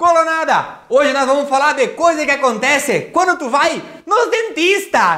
Colonada, hoje nós vamos falar de coisa que acontece quando tu vai nos dentistas.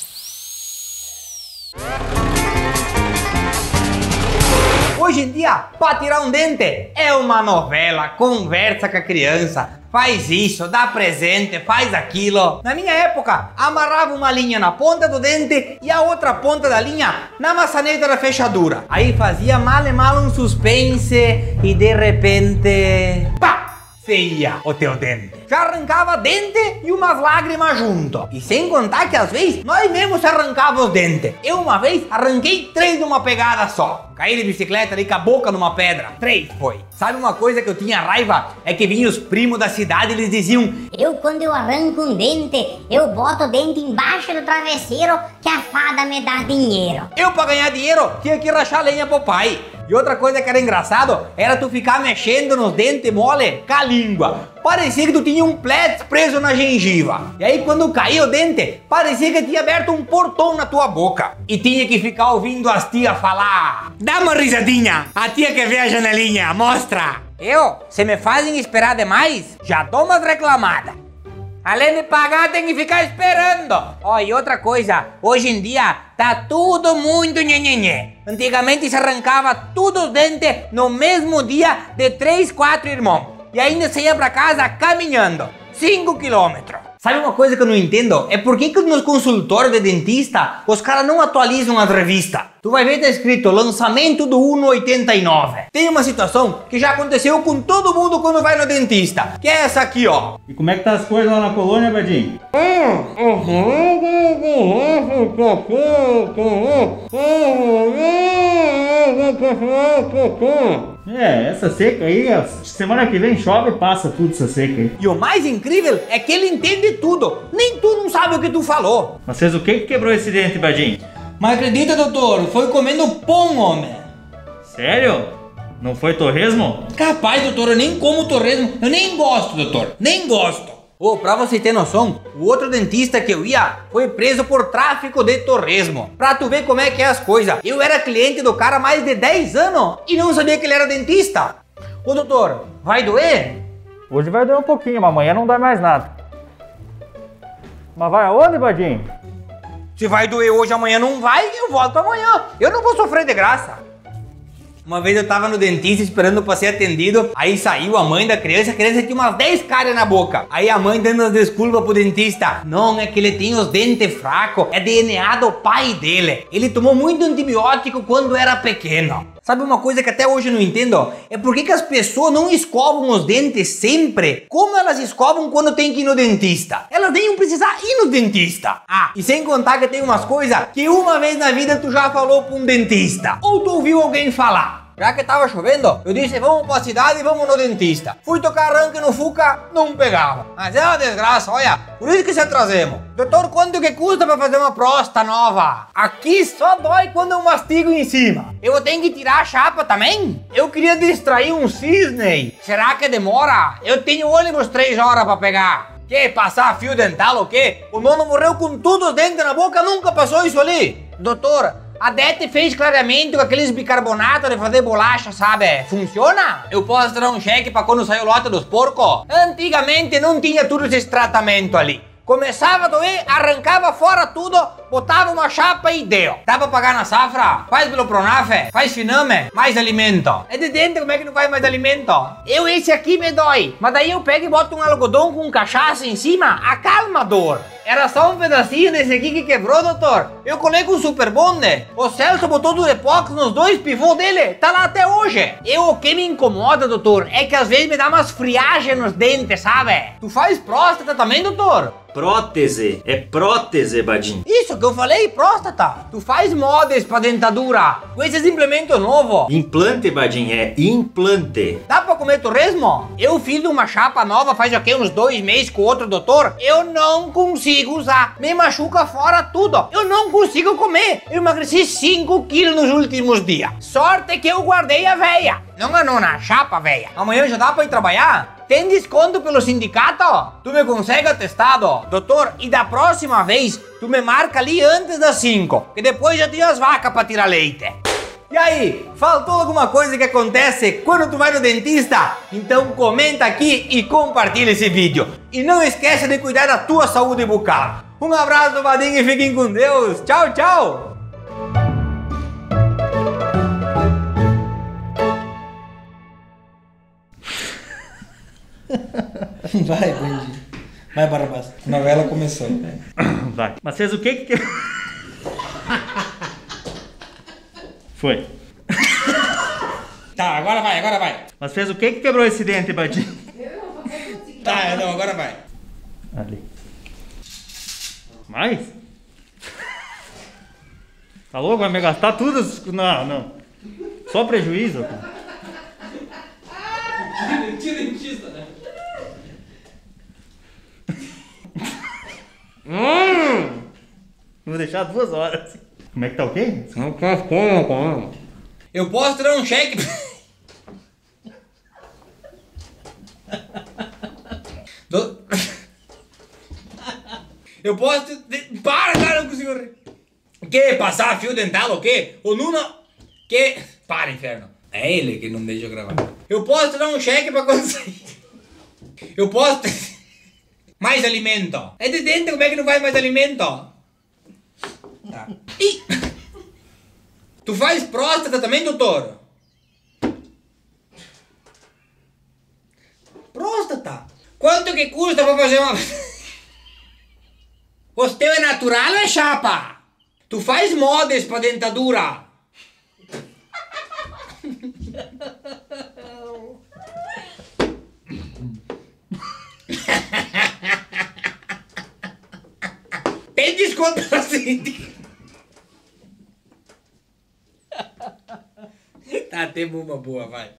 Hoje em dia, para tirar um dente é uma novela, conversa com a criança, faz isso, dá presente, faz aquilo. Na minha época, amarrava uma linha na ponta do dente e a outra ponta da linha na maçaneta da fechadura. Aí fazia mal e mal um suspense e de repente... pá! Feia o teu dente. Já arrancava dente e umas lágrimas junto. E sem contar que às vezes nós mesmos arrancávamos os dentes. Eu uma vez arranquei 3 de uma pegada só. Caí de bicicleta ali com a boca numa pedra. 3 foi. Sabe uma coisa que eu tinha raiva? É que vinham os primos da cidade e eles diziam: quando eu arranco um dente, eu boto o dente embaixo do travesseiro que a fada me dá dinheiro. Eu pra ganhar dinheiro tinha que rachar lenha pro pai. E outra coisa que era engraçado era tu ficar mexendo nos dentes mole com a língua. Parecia que tu tinha um plets preso na gengiva. E aí quando caía o dente, parecia que tinha aberto um portão na tua boca. E tinha que ficar ouvindo as tias falar: dá uma risadinha, a tia quer ver a janelinha, mostra. Se me fazem esperar demais, já dou umas reclamadas. Além de pagar, tem que ficar esperando. E outra coisa, hoje em dia tá tudo muito nhenhenhé. Antigamente se arrancava todos os dentes no mesmo dia de 3, 4 irmãos. E ainda se ia pra casa caminhando, 5 quilômetros. Sabe uma coisa que eu não entendo? É por que nos consultórios de dentista os caras não atualizam as revistas. Tu vai ver, tá escrito lançamento do 1,89. Tem uma situação que já aconteceu com todo mundo quando vai no dentista, que é essa aqui, ó. E como é que tá as coisas lá na colônia, Badinho? Essa seca aí, semana que vem chove e passa tudo essa seca aí. E o mais incrível é que ele entende tudo. Nem tu não sabe o que tu falou. Mas fez o que quebrou esse dente, Badinho? Mas acredita, doutor, foi comendo pão, homem. Sério? Não foi torresmo? Capaz, doutor, eu nem como torresmo. Eu nem gosto, doutor, nem gosto. Pra você ter noção, o outro dentista que eu ia foi preso por tráfico de torresmo. Pra tu ver como é que é as coisas. Eu era cliente do cara há mais de 10 anos e não sabia que ele era dentista. Doutor, vai doer? Hoje vai doer um pouquinho, mas amanhã não dá mais nada. Mas vai aonde, Badinho? Se vai doer hoje, amanhã não vai, eu volto amanhã. Eu não vou sofrer de graça. Uma vez eu tava no dentista esperando pra ser atendido, aí saiu a mãe da criança, a criança tinha umas 10 cáries na boca. Aí a mãe dando as desculpas pro dentista: não, é que ele tem os dentes fracos, é DNA do pai dele. Ele tomou muito antibiótico quando era pequeno. Sabe uma coisa que até hoje eu não entendo? É por que as pessoas não escovam os dentes sempre como elas escovam quando tem que ir no dentista. Elas nem iam precisar ir no dentista. E sem contar que tem umas coisas que uma vez na vida tu já falou pra um dentista, ou tu ouviu alguém falar. Já que tava chovendo, eu disse: vamos pra cidade e vamos no dentista. Fui tocar arranque no Fuca, não pegava. Mas é uma desgraça, olha, por isso que se atrasemos. Doutor, quanto que custa pra fazer uma próstata nova? Aqui só dói quando eu mastigo em cima. Eu tenho que tirar a chapa também? Eu queria distrair um cisne. Será que demora? Eu tenho ônibus 3 horas pra pegar. Que, passar fio dental ou quê? O nono morreu com todos os dentes na boca, nunca passou isso ali. Doutor, a Dete fez clareamento com aqueles bicarbonatos de fazer bolacha, sabe? Funciona? Eu posso tirar um cheque pra quando sair o lote dos porcos? Antigamente não tinha tudo esse tratamento ali. Começava a doer, arrancava fora tudo, botava uma chapa e deu. Dá pra pagar na safra? Faz pelo Pronaf, faz Finame, mais alimento. É de dente, como é que não faz mais alimento? Esse aqui me dói, mas daí eu pego e boto um algodão com cachaça em cima, acalma a dor. Era só um pedacinho desse aqui que quebrou, doutor. Eu colei com Super Bond. O Celso botou do Epox nos 2 pivôs dele. Tá lá até hoje. O que me incomoda, doutor, é que às vezes me dá umas friagens nos dentes, sabe? Tu faz próstata também, doutor? Prótese. É prótese, Badinho. Isso que eu falei, próstata. Tu faz mods pra dentadura com esses implementos novos. Implante, Badinho, é implante. Dá pra comer torresmo? Eu fiz uma chapa nova faz aqui uns 2 meses com outro doutor. Eu não consigo usar. Me machuca fora tudo. Eu não consigo comer. Eu emagreci 5 quilos nos últimos dias. Sorte que eu guardei a veia. Não a nona, a chapa, veia. Amanhã já dá pra ir trabalhar? Tem desconto pelo sindicato? Tu me consegue atestado? Doutor, e da próxima vez, tu me marca ali antes das 5, que depois já tem as vacas pra tirar leite. E aí, faltou alguma coisa que acontece quando tu vai no dentista? Então comenta aqui e compartilha esse vídeo. E não esqueça de cuidar da tua saúde bucal. Um abraço do Vadinho e fiquem com Deus. Tchau, tchau. Vai, bandido. Vai, Barabás. A novela começou. Vai. Mas fez o que que... Foi. Tá, agora vai. Mas fez o que que quebrou esse dente, Badinho? Tá, não, agora vai. Ali. Mais? Tá louco? Vai me gastar tudo? Não. Só prejuízo. Tira dentista, né? Vou deixar 2 horas. Como é que tá o quê? Eu posso tirar um cheque? Eu posso... Para, cara, não consigo rir. O quê? Passar fio dental, o quê? O Nuno... Que? Para, inferno. É ele que não deixa eu gravar. Eu posso tirar um cheque pra conseguir. Eu posso... Mais alimento. É de dentro, como é que não faz mais alimento? Tá. Ih! Tu faz próstata também, doutor? Próstata? Quanto que custa pra fazer uma... O teu é natural ou é chapa? Tu faz modas pra dentadura? Tem desconto pra gente. Tá, temos uma boa, vai.